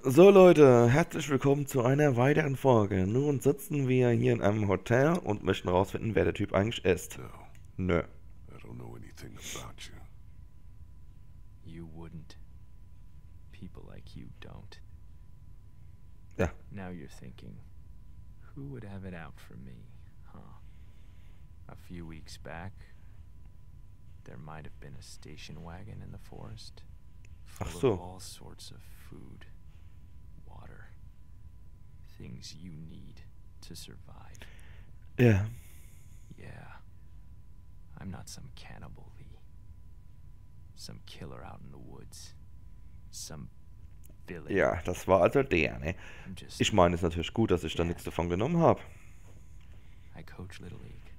So Leute, herzlich willkommen zu einer weiteren Folge. Nun sitzen wir hier in einem Hotel und möchten rausfinden, wer der Typ eigentlich ist. No, Nö. I don't know anything about you. You wouldn't. People like you don't. Ja. Now you're thinking, who would have it out for me, huh? A few weeks back, there might have been a station wagon in the forest, Ach full so. of all sorts of food, water, things you need to survive. Ja. Yeah, I'm not some cannibal, Lee. Some killer out in the woods. Some villain. Ja, das war also der, ne? I'm just... Ich meine, es ist natürlich gut, dass ich da nichts davon genommen habe. I coach Little League.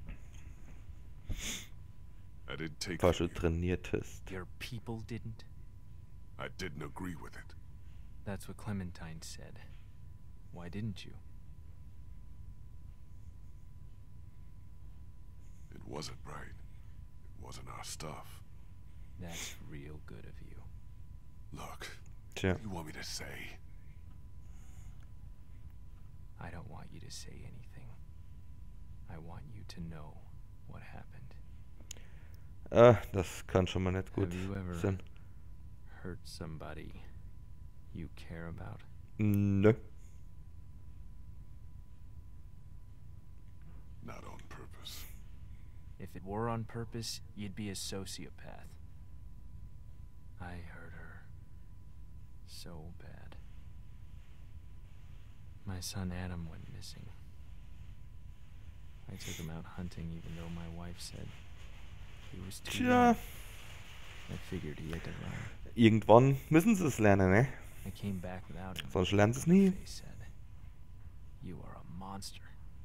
I didn't take Falls from du you. trainiertest. Your people didn't? I didn't agree with it. That's what Clementine said. Why didn't you? It wasn't right. It wasn't our stuff. That's real good of you. Look, Tja. what do you want me to say? I don't want you to say anything. I want you to know what happened. Das kann schon mal nicht gut Have you ever sein. hurt somebody you care about? Nö. Not on purpose. If it were on purpose, you'd be a sociopath. I hurt her so bad. My son Adam went missing. I took him out hunting even though my wife said he was too Tja. young. I figured he had to run. Irgendwann müssen sie es lernen, ne? I came back without him. Sonst lernen sie es nie. They said, "You are a monster."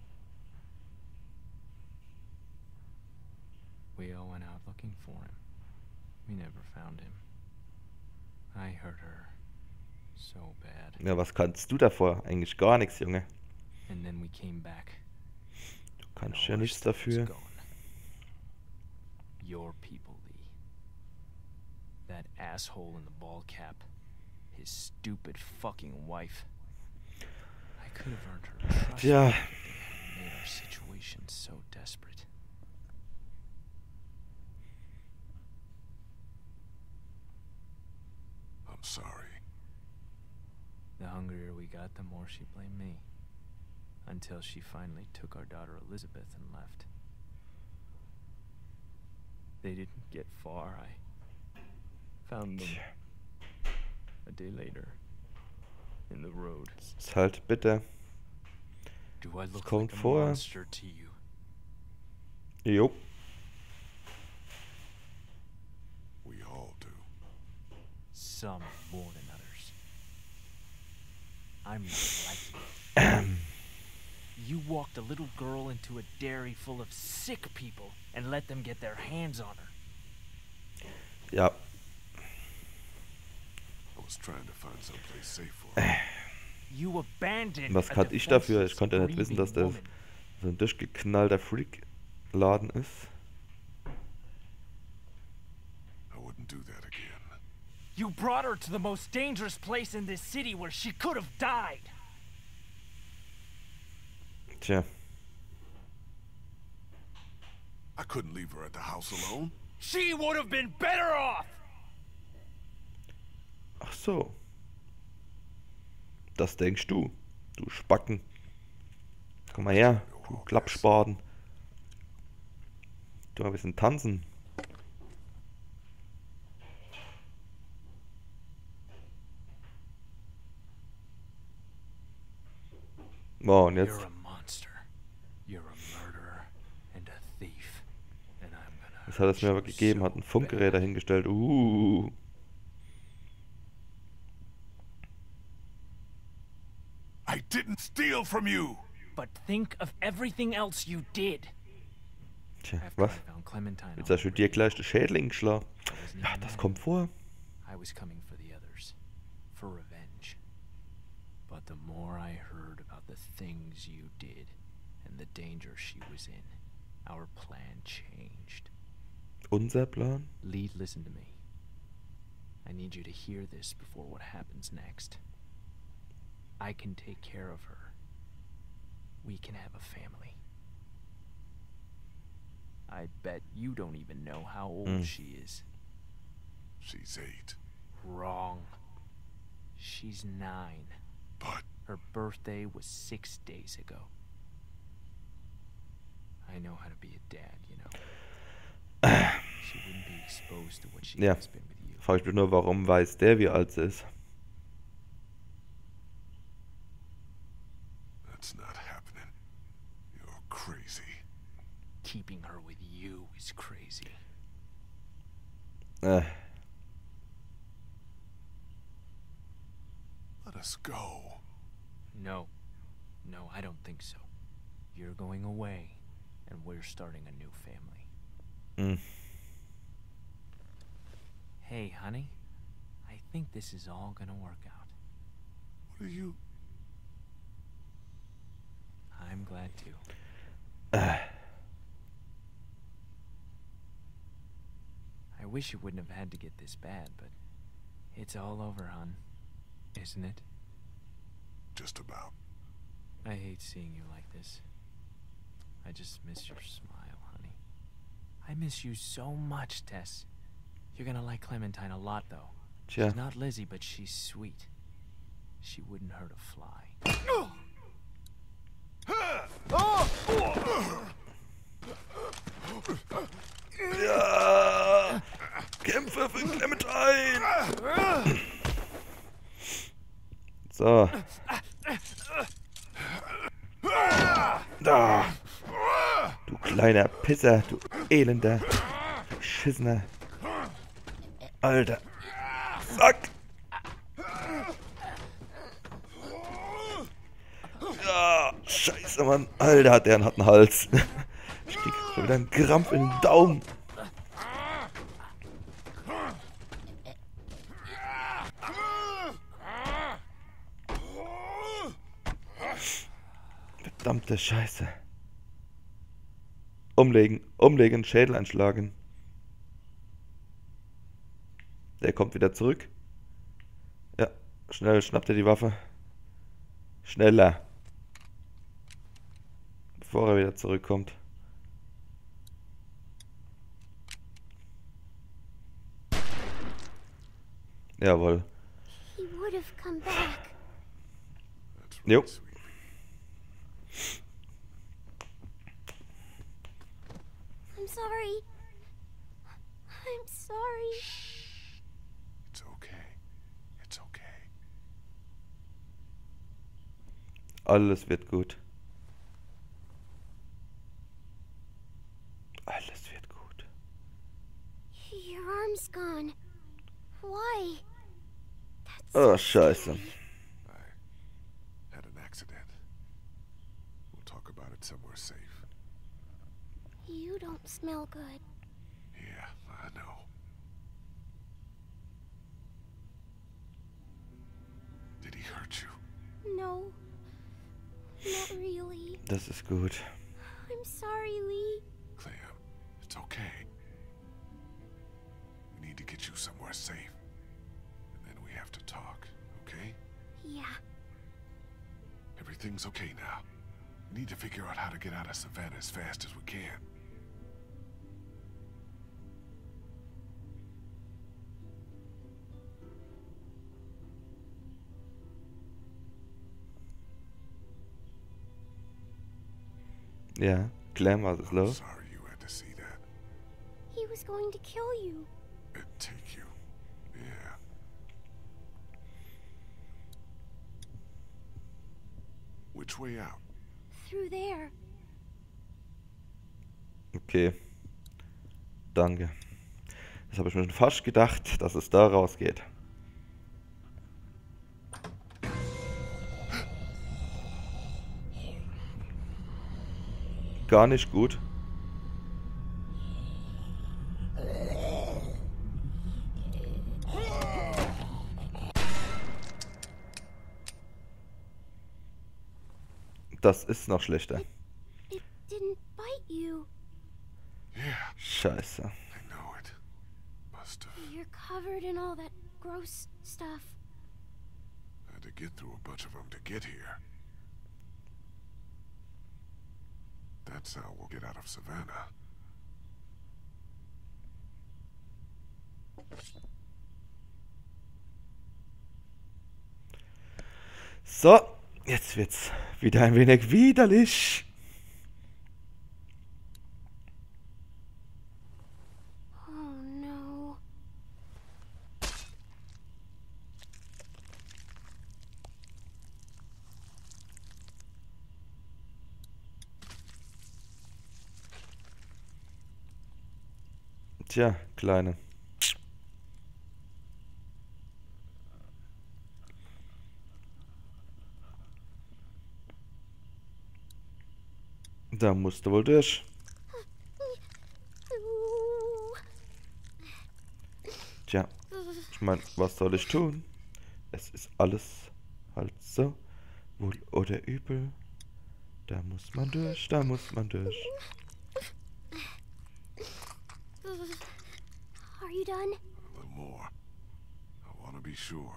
We all went out looking for him. We never found him. I hurt her so bad. Ja, was kannst du davor? Eigentlich gar nichts, Junge. And then we came back. Du and kannst all ja our nichts stuff was dafür. gone. Your people, Lee. That asshole in the ball cap. His stupid fucking wife. I could have earned her trust. Tja. But they had made our situation so desperate. I'm sorry. The hungrier we got, the more she blamed me. Until she finally took our daughter Elizabeth and left. They didn't get far. I found them a day later in the road. Ist halt bitter. Do I look kommt like a vor. monster to you? Jo. We all do. Some more than others. I'm not like you. You walked a little girl into a dairy full of sick people and let them get their hands on her. Ja. I was trying to find someplace safe for her. You abandoned Was a kann ich dafür? Ich defenseless, konnte ja nicht wissen, dass grieving das woman. so ein durchgeknallter Freak-Laden ist. I wouldn't do that again. You brought her to the most dangerous place in this city where she could have died. Tja. I couldn't leave her at the house alone. She would have been better off. Ach so. Das denkst du. Du Spacken. Komm mal her, du Klappspaten. Du mal ein bisschen tanzen. Wow, und jetzt You're a monster. You're a murderer and a thief. And I'm gonna das hat es mir aber hurt you gegeben, so hat ein Funkgerät bad. dahingestellt. I didn't steal from you. But think of everything else you did. Tja, After was? I found Clementine Jetzt on hast du the dir radio, gleich den Schädling geschlagen. I wasn't Ja, even das mad. kommt vor. I was coming for the others. For revenge. But the more I heard about the things you did and the danger she was in, our plan changed. Unser Plan? Lee, listen to me. I need you to hear this before what happens next. I can take care of her. We can have a family. I bet you don't even know how old she is. She's 8. Wrong. She's 9. But Her birthday was 6 days ago. I know how to be a dad, you know. She wouldn't be exposed to what she Ja. has been with you. Frag ich mich nur, warum weiß der, wie alt sie ist? that's not happening. You're crazy. Keeping her with you is crazy. Äh, Let us go. No. No, I don't think so. You're going away, and we're starting a new family. hm. Hey, honey. I think this is all gonna work out. What are you... I'm glad too. I wish it wouldn't have had to get this bad, but it's all over, hon. Isn't it? Just about. I hate seeing you like this. I just miss your smile, honey. I miss you so much, Tess. You're gonna like Clementine a lot, though. Tja, She's not Lizzie, but she's sweet. She wouldn't hurt a fly. ja! Kämpfe für Clementine! So. Da! Du kleiner Pisser, du elender, verschissener. Alter. Fuck! Ja, scheiße, Mann. Alter, der hat einen Hals. Ich krieg schon wieder einen Krampf in den Daumen. Verdammte Scheiße. Umlegen, umlegen, Schädel einschlagen. Der kommt wieder zurück. Ja, schnell schnappt er die Waffe. Schneller. Bevor er wieder zurückkommt. Jawohl. He would have come back. That's Jo. right, sweetie. I'm sorry. I'm sorry. It's okay. It's okay. Alles wird gut. Alles wird gut. Your arm's gone. Why? That's Oh, so Scheiße. scary. I had an accident. We'll talk about it somewhere safe. You don't smell good. Yeah, I know. Did he hurt you? No. Not really. Das ist gut. I'm sorry, Lee. Clem, it's okay. We need to get you somewhere safe. And then we have to talk, okay? Yeah. Everything's okay now. We need to figure out how to get out of Savannah as fast as we can. Ja, Clem, was ist I'm los? sorry you had to see that. He was going to kill you. And take you. Yeah. Which way out? Through there. Okay. Danke. Das habe ich mir schon fast gedacht, dass es da rausgeht. Gar nicht gut. Das ist noch schlechter. It didn't bite you. Yeah, Scheiße. I know it. Must have. You're covered in all that gross stuff. I to get through a bunch of them to get here. That's how we'll get out of Savannah. So, jetzt wird's wieder ein wenig widerlich. Oh no. Tja, Kleine. Da musst du wohl durch. Tja, ich meine, was soll ich tun? Es ist alles halt so, wohl oder übel. Da muss man durch, da muss man durch. Are you done? A little more. I want to be sure.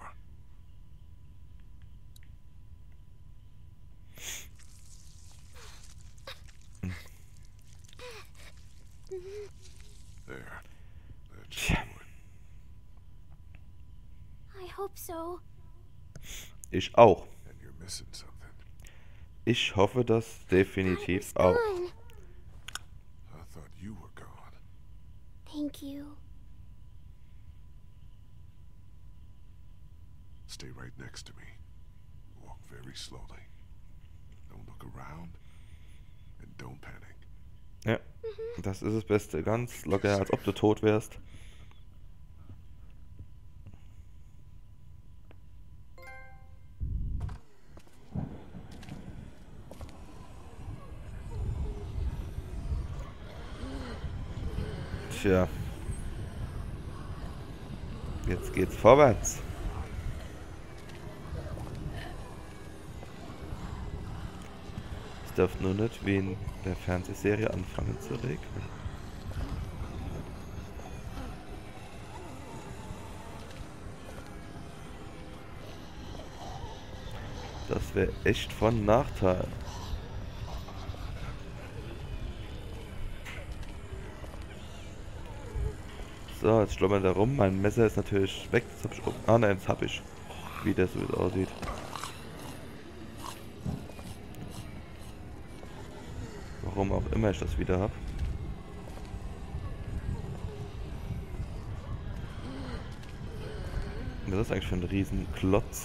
There. That should Tja, do it. I hope so. ich auch. And you're missing something. Ich hoffe das I was definitiv auch. gone. I thought you were gone. Thank you. Stay right next to me. Walk very slowly. Don't look around. And don't panic. Ja, das ist das Beste. Ganz locker, als ob du tot wärst. Tja. Jetzt geht's vorwärts. Es darf nur nicht wie in der Fernsehserie anfangen zu regnen. Das wäre echt von Nachteil. So, jetzt schlummert er rum. Mein Messer ist natürlich weg. Das hab ich oben. Ah nein, das hab ich. Wie das so aussieht. Warum auch immer ich das wieder hab. Was ist das eigentlich für ein Riesenklotz?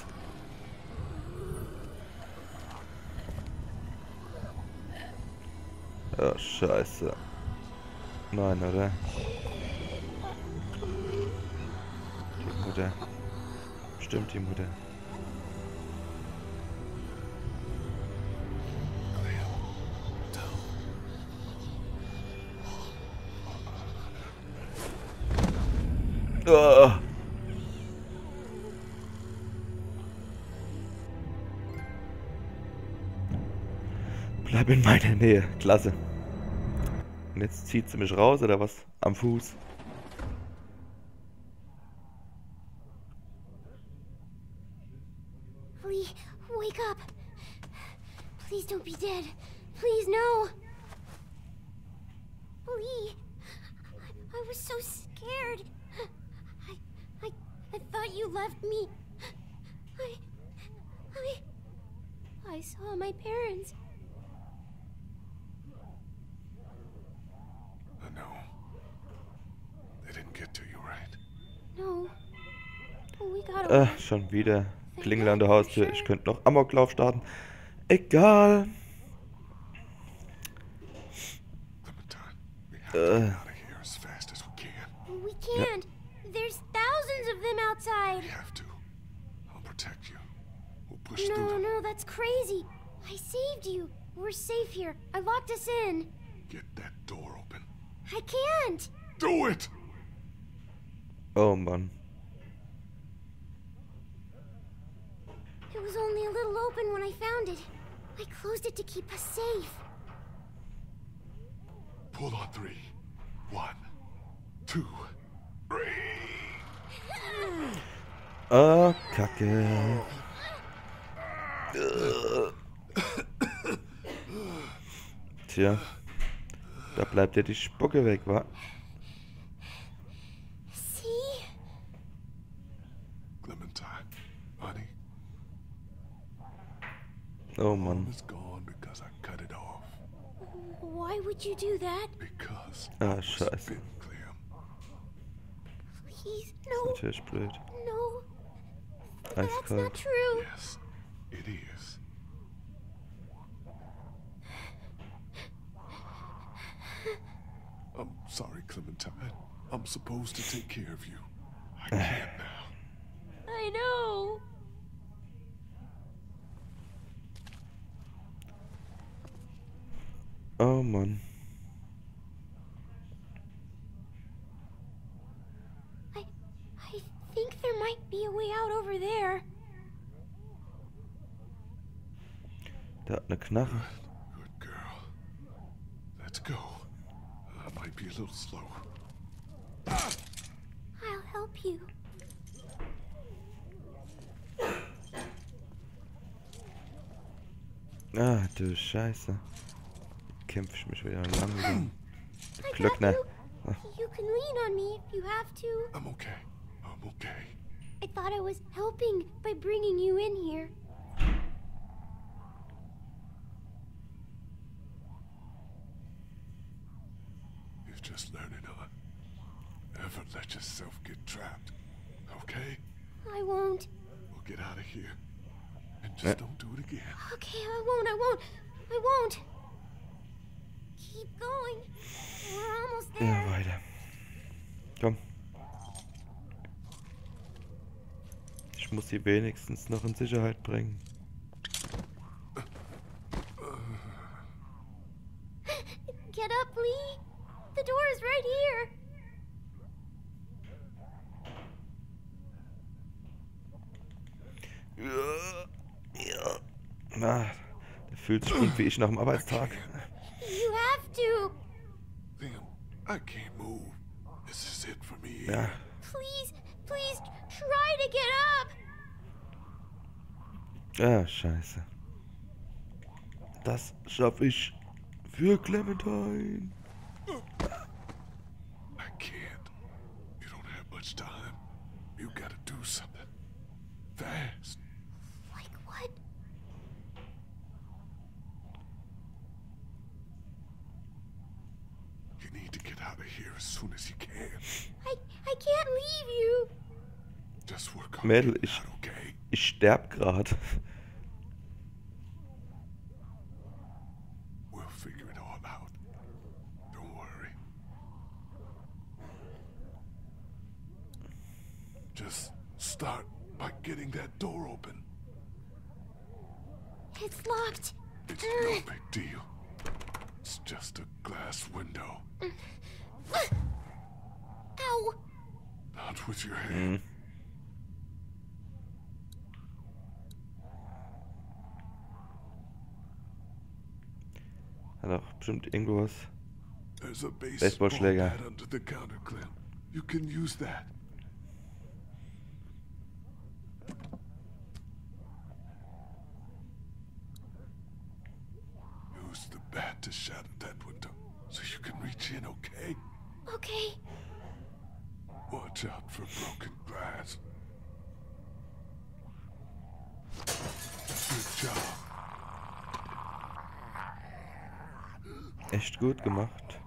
Oh, scheiße. Nein, oder? Die Mutter. Stimmt, die Mutter. Oh. Bleib in meiner Nähe. Klasse. Und jetzt zieht sie mich raus, oder was? Am Fuß. Lee, wake up. Please don't be dead. Please, no. Lee, I was so scared. I thought you left me. I saw my parents. I know. They didn't get to you, right? No. We got away. Schon wieder. Klingel an der Haustür. Ich könnte noch Amoklauf starten. Egal. Clementine, we have to get out of here as fast as we can. We can't. There's thousands of them outside. We have to. I'll protect you. We'll push through No, them. no, that's crazy. I saved you. We're safe here. I locked us in. Get that door open. I can't. Do it! Oh Mann. It was only a little open when I found it. I closed it to keep us safe. Pull on 3. 1, 2, 3. Oh, Kacke. Tja, da bleibt ja die Spucke weg, wa? See? Clementine, honey, Oh mom Mann. is gone because I cut it off. Why would you do that? Because Ah, I was scheiße. bitten, Clem. Please, Ist no, natürlich blöd. no. That's not Eiskalt. true. Yes, it is. I'm sorry, Clementine. I'm supposed to take care of you. I can't now. I know. Oh Mann. I think there might be a way out over there. Der hat eine Knarre. Good girl. Let's go. I might be a little slow. I'll help you. Ah, du Scheiße. Kämpfe ich mich wieder langsam. I got Glöckner. you. You can lean on me if you have to. I'm okay. I'm okay. I thought I was helping by bringing you in here. You're just learning on. Never let yourself get trapped. Okay? I won't. We'll get out of here. And just don't do it again. Okay, I won't. I won't. Keep going. We're almost Ja, there. weiter. Komm. Ich muss sie wenigstens noch in Sicherheit bringen. Get up, Lee. The door is right here. Ja. Ah, der fühlt sich gut wie ich nach dem Arbeitstag. You have to. Liam, I can't move. This is it for me. Ja, Please, please try to get up. ah, scheiße. Das schaffe ich für Clementine. I can't. You don't have much time. You gotta do something. Fast. Like what? You need to get out of here as soon as you can. I can't leave you. Just work on Mädel, getting ich- out, okay? Ich sterb grad. We'll figure it all out. Don't worry. Just start by getting that door open. It's locked. It's no big deal. It's just a glass window. Ow. Not with your hand. Hat auch bestimmt irgendwo was. There's a baseball Baseballschläger. bat under the counter, Clem. You can use that. Use the bat to shatter that window so you can reach in, okay? Okay. Watch out for broken glass. Good job. Echt gut gemacht.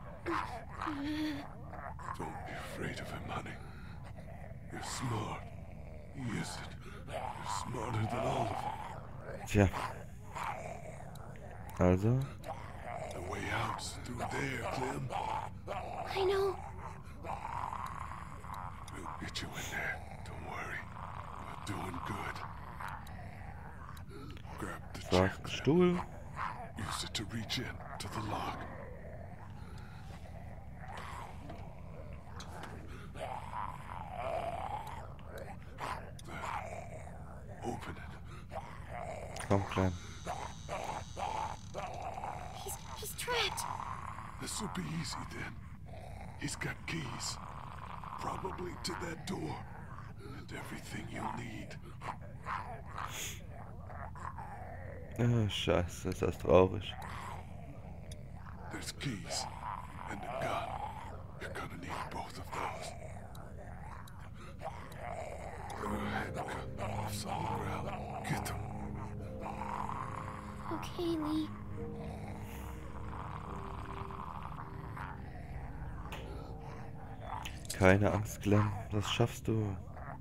Don't be afraid of him, honey. You're smart. He isn't. You're smarter than all of them. Tja. Also, The way out's through there, Clem. I know. We'll get you in there. Don't worry. We're doing good. Grab the so, chair, Clem. Stuhl. Use it to reach in to the lock. There. Open it. Komm, Klein. He's trapped. This will be easy then. He's got keys. Probably to that door. And everything you'll need. Ah, scheiße, ist das traurig. There's keys and a gun. You're gonna need both of those. Handcuffs on the ground. Get them. Okay, Lee. Keine Angst, Glenn, das schaffst du.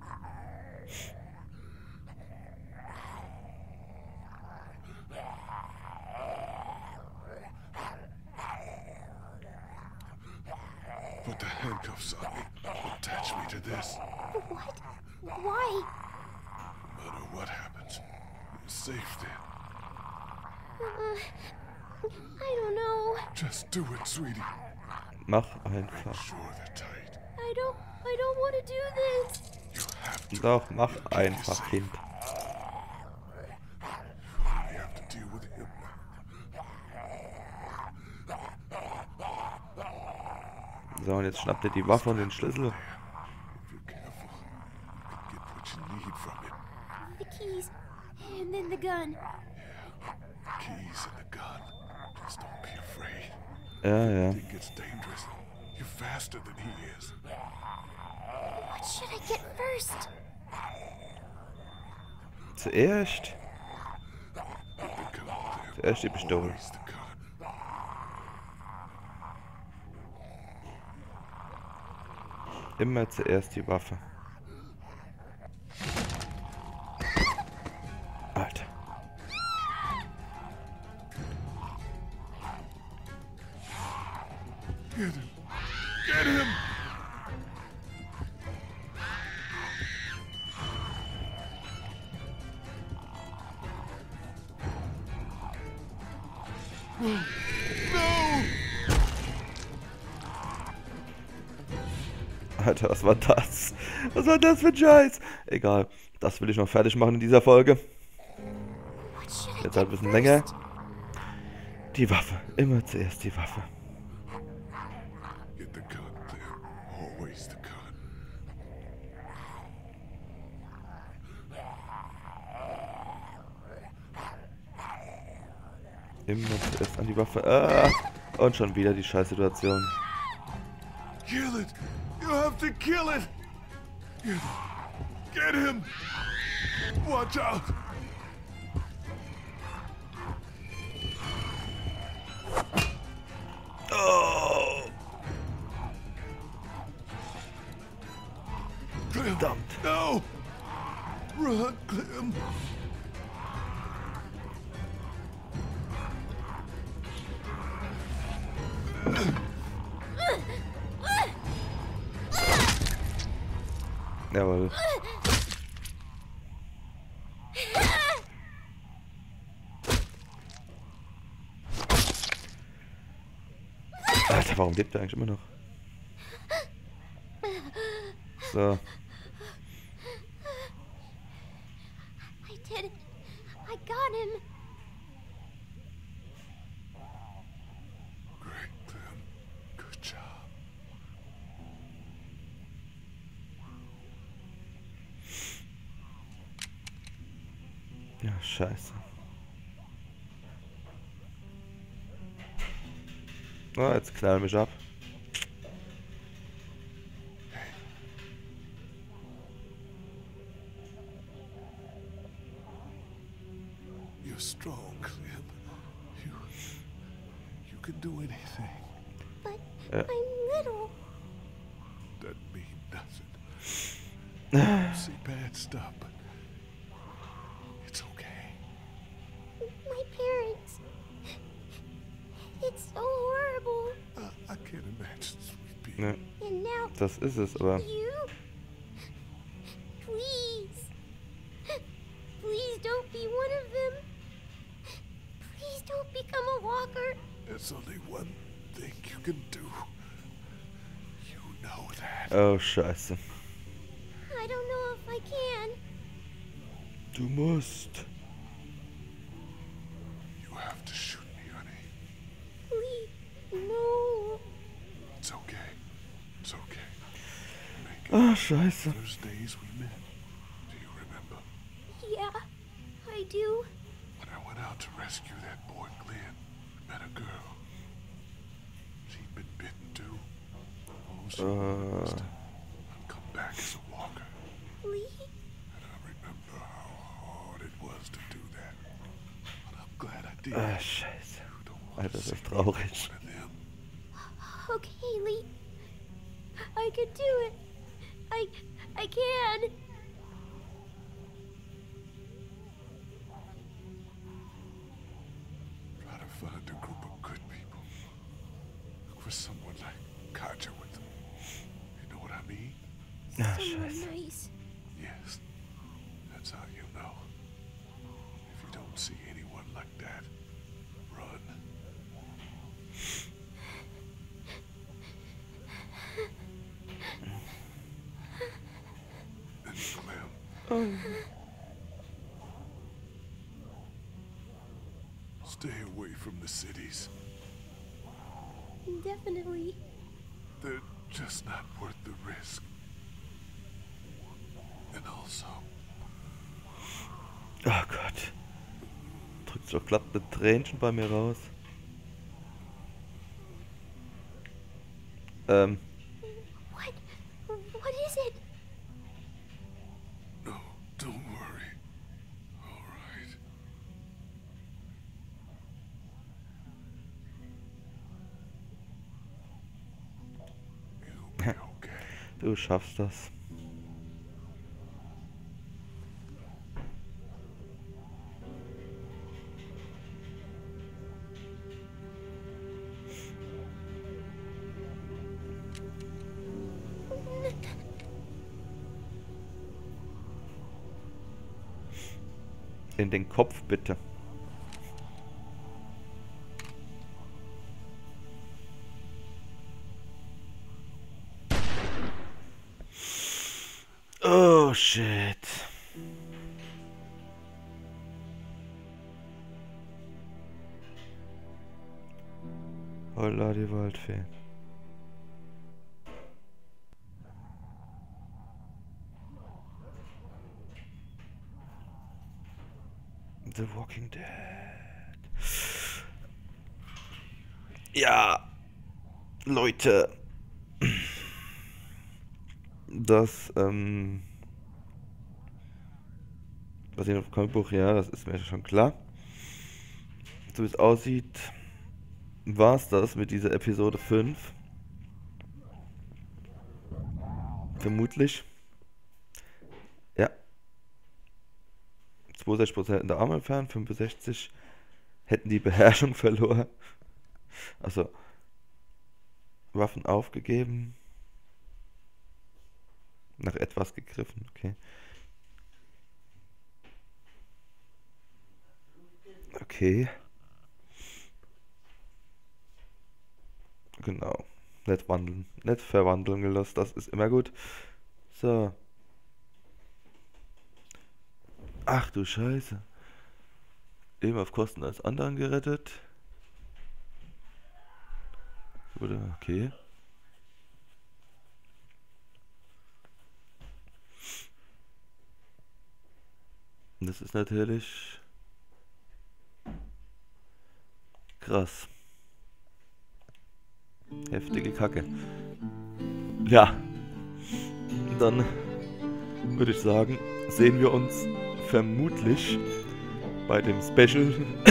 Put the handcuffs on me. Attach me to this. What? Why? No matter what happens, you're safe then. I don't know. Just do it, sweetie. Mach einfach. Sure they're tight. I don't want to do this. You have to. Doch, mach einfach, Kind. You have to deal with him. So, und jetzt schnappt er die Waffe und den Schlüssel. If you're careful, you can get what you need from him. The keys, and then the gun. Keys and a gun. Just don't be afraid. Ja, ja. It gets dangerous. You're faster than he is. What should I get first? Zuerst. Get the gun there. Zuerst die Pistole. Always the gun. Immer zuerst die Waffe. Alter. Get him. Get him. Alter, was war das? Was war das für ein Scheiß? Egal, das will ich noch fertig machen in dieser Folge. What should I Jetzt halt ein get bisschen länger. first? Die Waffe. Immer zuerst die Waffe. Get the gun there. Always the gun. Immer zuerst an die Waffe. Ah, und schon wieder die Scheißsituation. Kill it. You have to kill it. Get him. Watch out. Oh, Clem. verdammt. No. Run, Clem. Jawohl. Alter, warum lebt er eigentlich immer noch? So. I did it. I got him. Great, Clem. Good job. Ja, scheiße. Oh, jetzt knall mich ab. You're strong, Clem. You can do anything. But Yeah. I'm little. Doesn't mean nothing. See bad stuff, but it's okay. My parents. It's so horrible. I can't imagine, sweet pea. Ne, And now das ist es, aber you. Please. Please don't be one of them. Please don't become a walker. There's only one thing you can do. You know that. oh, scheiße. I don't know if I can. Du musst. You have to shoot me, honey. Please. No. It's okay. It's okay. Make it Ah, scheiße. those days we met. Do you remember? Yeah, I do. When I went out to rescue that boy Glenn. Met a girl. She'd been bitten too. Almost lost it. And come back as a walker. Lee? And I remember how hard it was to do that. But I'm glad I did. Ah, scheiße. You don't want Alter, to das ist see traurig. one of them. Okay, Lee. I can do it. I can. Try to find a group of good people. Look for someone like Katja with them. You know what I mean? Ah, Someone scheiße. nice. Yes. That's how you know. If you don't see anyone like that, run. And Clem, stay away from the cities. Definitely. They're just not worth the risk. And also, Oh Gott. Drückt doch glatt mit Tränchen bei mir raus. What is it? no, don't worry. All right. You'll be okay. Du schaffst das. In den Kopf bitte. Oh shit. Holla die Waldfee. The Walking Dead. Ja, Leute. Das, basiert auf Comicbuch, ja, das ist mir schon klar. So wie es aussieht, war es das mit dieser Episode 5. Vermutlich. Ja. 62% in der Arme entfernt, 65 hätten die Beherrschung verloren. Also Waffen aufgegeben. Nach etwas gegriffen, okay. Okay. Genau. Nicht wandeln, nicht verwandeln gelassen, das ist immer gut. So. Ach du Scheiße. Eben auf Kosten eines anderen gerettet. Oder, okay. Und das ist natürlich krass. Heftige Kacke. Ja. Dann würde ich sagen, sehen wir uns vermutlich bei dem Special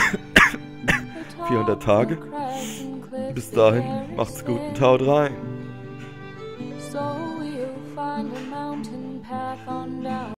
400 Tage. Bis dahin, macht's gut und haut rein.